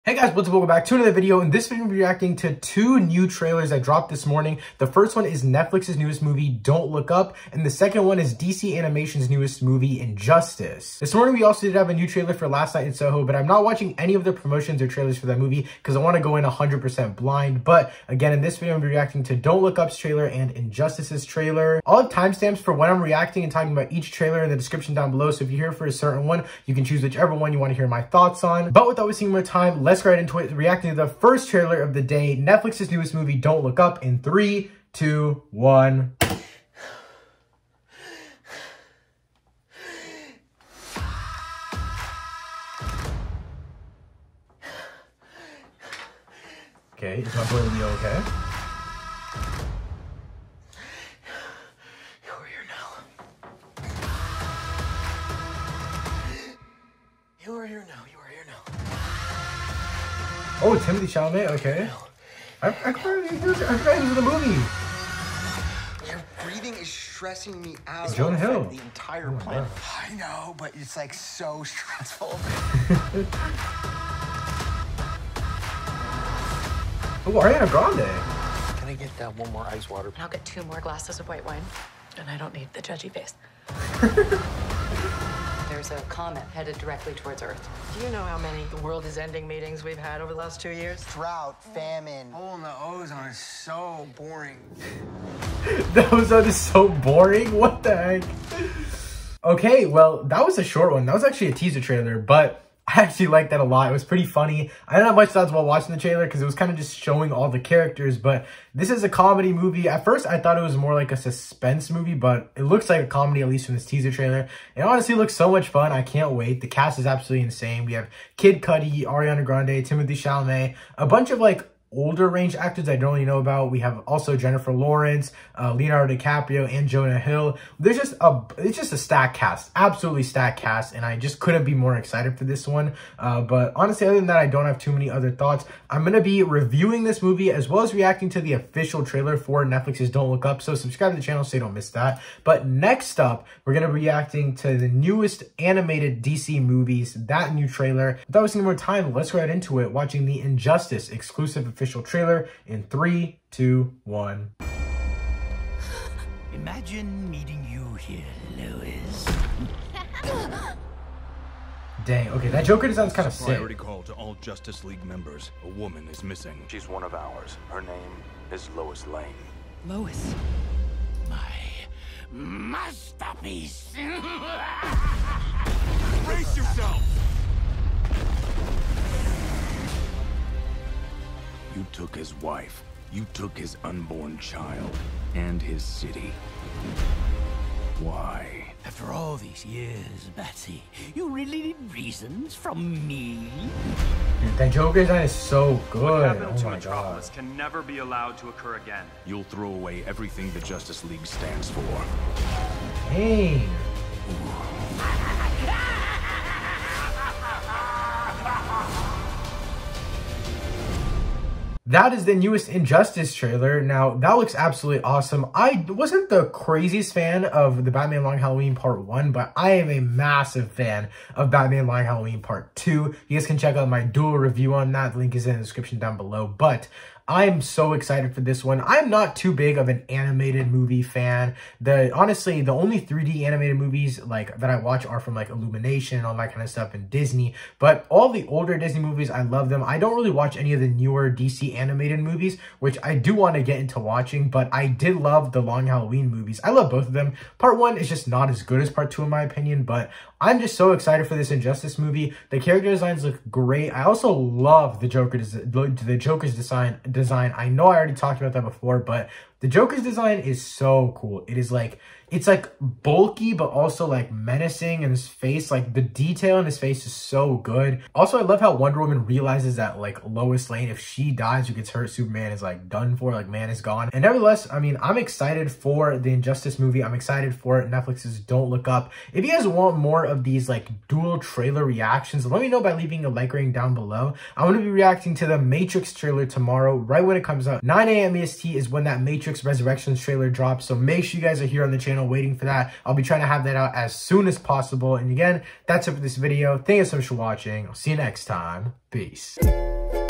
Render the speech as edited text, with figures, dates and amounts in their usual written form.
Hey guys, what's up? Welcome back to another video. In this video, we're reacting to two new trailers that dropped this morning. The first one is Netflix's newest movie, Don't Look Up, and the second one is DC Animation's newest movie, Injustice. This morning, we also did have a new trailer for Last Night in Soho, but I'm not watching any of the promotions or trailers for that movie because I want to go in 100% blind. But again, in this video, I'm reacting to Don't Look Up's trailer and Injustice's trailer. I'll have timestamps for when I'm reacting and talking about each trailer in the description down below. So if you're here for a certain one, you can choose whichever one you want to hear my thoughts on. But without wasting more time, let's get right into it, reacting to the first trailer of the day, Netflix's newest movie, Don't Look Up, in 3, 2, 1. Okay, is my boy Leo okay? You are here now. You are here now. You are here now. Oh, Timothée Chalamet, okay. I forgot he was in the movie. Your breathing is stressing me out. It's Jonah Hill. The entire planet. I know, but it's like so stressful. Oh, Ariana Grande. Can I get one more ice water? I'll get 2 more glasses of white wine. And I don't need the judgy face. There's a comet headed directly towards Earth. Do you know how many the world is ending meetings we've had over the last 2 years? Drought, famine. Hole in the ozone is so boring. The ozone is so boring. What the heck? Okay, well, that was a short one. That was actually a teaser trailer, but I actually liked that a lot. It was pretty funny. I didn't have much thoughts while watching the trailer because it was kind of just showing all the characters, but this is a comedy movie. At first, I thought it was more like a suspense movie, but it looks like a comedy, at least from this teaser trailer. It honestly looks so much fun. I can't wait. The cast is absolutely insane. We have Kid Cudi, Ariana Grande, Timothée Chalamet, a bunch of like older range actors I don't really know about. We have also Jennifer Lawrence, Leonardo DiCaprio, and Jonah Hill. It's just a stacked cast, absolutely stacked cast, and I just couldn't be more excited for this one. But honestly, other than that, I don't have too many other thoughts. I'm gonna be reviewing this movie as well as reacting to the official trailer for Netflix's Don't Look Up, so subscribe to the channel so you don't miss that. But next up, we're gonna be reacting to the newest animated DC movies, that new trailer. Without wasting more time, let's go right into it, watching the Injustice exclusive official trailer in 3, 2, 1. Imagine meeting you here, Lois. Dang, okay, that Joker designs kind of sick. Priority call to all Justice League members. A woman is missing. She's one of ours. Her name is Lois Lane. Lois. My masterpiece. Brace yourself! You took his wife. You took his unborn child. And his city. Why? After all these years, Batsy, you really need reasons from me? Dude, that Joker design is so What good. happened Oh to my Metropolis god. can never be allowed to occur again. You'll throw away everything the Justice League stands for. Dang. That is the newest Injustice trailer. Now, that looks absolutely awesome. I wasn't the craziest fan of the Batman Long Halloween Part 1, but I am a massive fan of Batman Long Halloween Part 2. You guys can check out my dual review on that. The link is in the description down below. But I'm so excited for this one. I'm not too big of an animated movie fan. Honestly, the only 3D animated movies like that I watch are from like Illumination and all that kind of stuff and Disney. But all the older Disney movies, I love them. I don't really watch any of the newer DC animated movies, which I do want to get into watching, but I did love the Long Halloween movies. I love both of them. Part 1 is just not as good as Part 2 in my opinion, but I'm just so excited for this Injustice movie. The character designs look great. I also love the Joker's design. I know I already talked about that before, but the Joker's design is so cool. It is like, it's like bulky, but also like menacing, and his face, like the detail in his face is so good. Also, I love how Wonder Woman realizes that like Lois Lane, if she dies or gets hurt, Superman is like done for, like man is gone. And nevertheless, I mean, I'm excited for the Injustice movie. I'm excited for Netflix's Don't Look Up. If you guys want more of these like dual trailer reactions, let me know by leaving a like rating down below. I'm going to be reacting to the Matrix trailer tomorrow, right when it comes out. 9 a.m. EST is when that Matrix Matrix Resurrections trailer dropped, so make sure you guys are here on the channel waiting for that. I'll be trying to have that out as soon as possible. And again, that's it for this video. Thank you so much for watching. I'll see you next time. Peace.